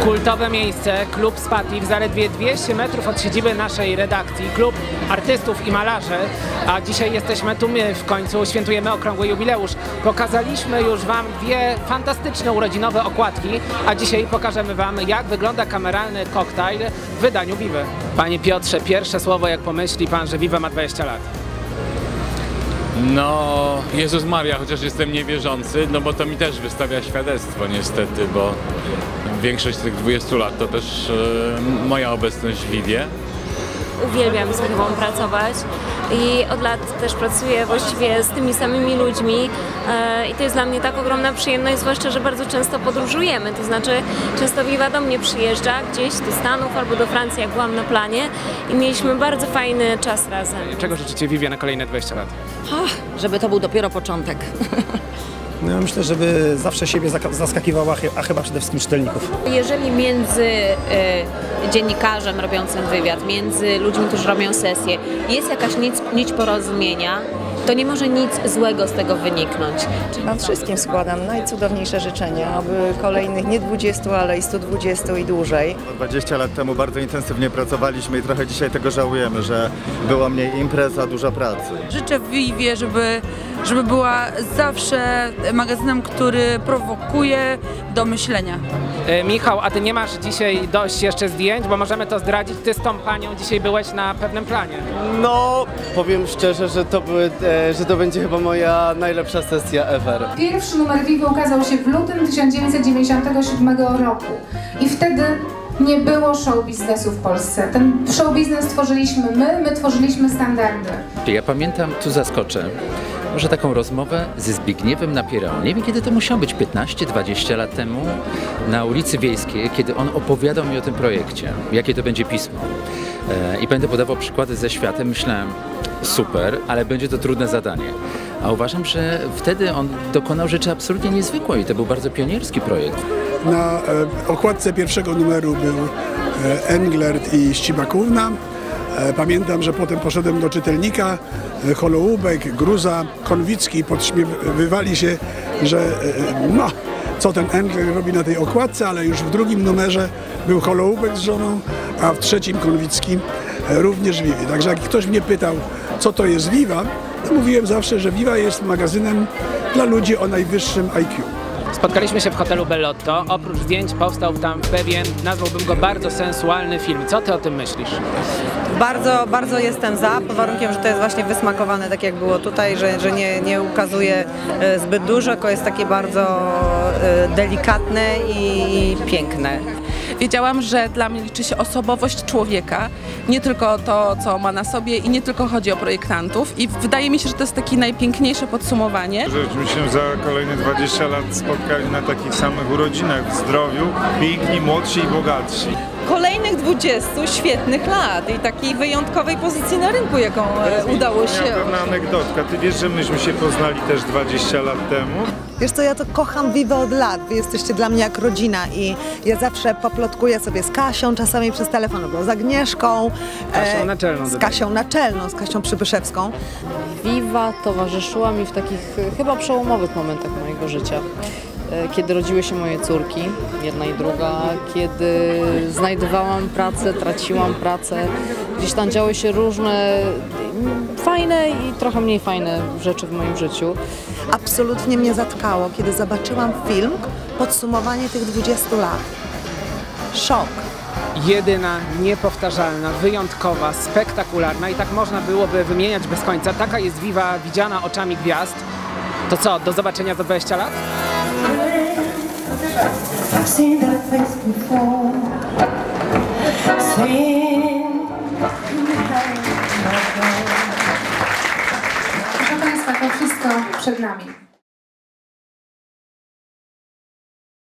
Kultowe miejsce, klub Spatif, zaledwie 200 metrów od siedziby naszej redakcji, klub artystów i malarzy, a dzisiaj jesteśmy tu my, w końcu świętujemy okrągły jubileusz. Pokazaliśmy już Wam dwie fantastyczne urodzinowe okładki, a dzisiaj pokażemy Wam, jak wygląda kameralny koktajl w wydaniu Vivy. Panie Piotrze, pierwsze słowo, jak pomyśli Pan, że Viva ma 20 lat? No, Jezus Maria, chociaż jestem niewierzący, no bo to mi też wystawia świadectwo niestety, bo większość z tych 20 lat to też moja obecność w Vivie. Uwielbiam z Vivą pracować i od lat też pracuję właściwie z tymi samymi ludźmi i to jest dla mnie tak ogromna przyjemność, zwłaszcza, że bardzo często podróżujemy, to znaczy często Viva do mnie przyjeżdża gdzieś do Stanów albo do Francji, jak byłam na planie i mieliśmy bardzo fajny czas razem. Czego życzycie Vivie na kolejne 20 lat? Żeby to był dopiero początek. No ja myślę, żeby zawsze siebie zaskakiwała, a chyba przede wszystkim czytelników. Jeżeli między dziennikarzem robiącym wywiad, między ludźmi, którzy robią sesję, jest jakaś nić porozumienia, to nie może nic złego z tego wyniknąć. Wam wszystkim składam najcudowniejsze życzenia, aby kolejnych nie 20, ale i 120 i dłużej. 20 lat temu bardzo intensywnie pracowaliśmy i trochę dzisiaj tego żałujemy, że było mniej imprez, a dużo pracy. Życzę Vivie, żeby była zawsze magazynem, który prowokuje do myślenia. Michał, a Ty nie masz dzisiaj dość jeszcze zdjęć, bo możemy to zdradzić, Ty z tą panią dzisiaj byłeś na pewnym planie. No, powiem szczerze, że to będzie chyba moja najlepsza sesja ever. Pierwszy numer Vivy ukazał się w lutym 1997 roku i wtedy nie było show biznesu w Polsce. Ten show biznes tworzyliśmy my tworzyliśmy standardy. Ja pamiętam, tu zaskoczę, może taką rozmowę ze Zbigniewem Napierał. Nie wiem, kiedy to musiało być, 15-20 lat temu, na ulicy Wiejskiej, kiedy on opowiadał mi o tym projekcie, jakie to będzie pismo. I będę podawał przykłady ze świata. Myślałem, super, ale będzie to trudne zadanie. A uważam, że wtedy on dokonał rzeczy absolutnie niezwykłej i to był bardzo pionierski projekt. Na okładce pierwszego numeru był Englert i Ścibakówna. Pamiętam, że potem poszedłem do czytelnika, Holoubek, Gruza, Konwicki podśmiewywali się, że no, co ten Englert robi na tej okładce, ale już w drugim numerze był Holoubek z żoną, a w trzecim Konwicki również Vivi. Także jak ktoś mnie pytał, co to jest Viva, to mówiłem zawsze, że Viva jest magazynem dla ludzi o najwyższym IQ. Spotkaliśmy się w hotelu Bellotto. Oprócz zdjęć powstał tam pewien, nazwałbym go bardzo sensualny film. Co Ty o tym myślisz? Bardzo jestem za, pod warunkiem, że to jest właśnie wysmakowane, tak jak było tutaj, że nie ukazuje zbyt dużo, tylko jest takie bardzo delikatne i piękne. Wiedziałam, że dla mnie liczy się osobowość człowieka, nie tylko to, co ma na sobie i nie tylko chodzi o projektantów. I wydaje mi się, że to jest takie najpiękniejsze podsumowanie. Żebyśmy się za kolejne 20 lat spotkali na takich samych urodzinach, w zdrowiu, piękni, młodsi i bogatsi. Kolejnych 20 świetnych lat i takiej wyjątkowej pozycji na rynku, jaką udało się. Pewna anegdotka. Ty wiesz, że myśmy się poznali też 20 lat temu? Wiesz co, ja to kocham Vivę od lat, wy jesteście dla mnie jak rodzina i ja zawsze poplotkuję sobie z Kasią, czasami przez telefon, albo z Agnieszką, z Kasią Naczelną, z Kasią Przybyszewską. Viva towarzyszyła mi w takich chyba przełomowych momentach mojego życia. Kiedy rodziły się moje córki, jedna i druga, kiedy znajdowałam pracę, traciłam pracę, gdzieś tam działy się różne fajne i trochę mniej fajne rzeczy w moim życiu. Absolutnie mnie zatkało, kiedy zobaczyłam film, podsumowanie tych 20 lat. Szok. Jedyna, niepowtarzalna, wyjątkowa, spektakularna i tak można byłoby wymieniać bez końca. Taka jest Viva widziana oczami gwiazd. To co, do zobaczenia za 20 lat? Proszę Państwa, to wszystko przed nami.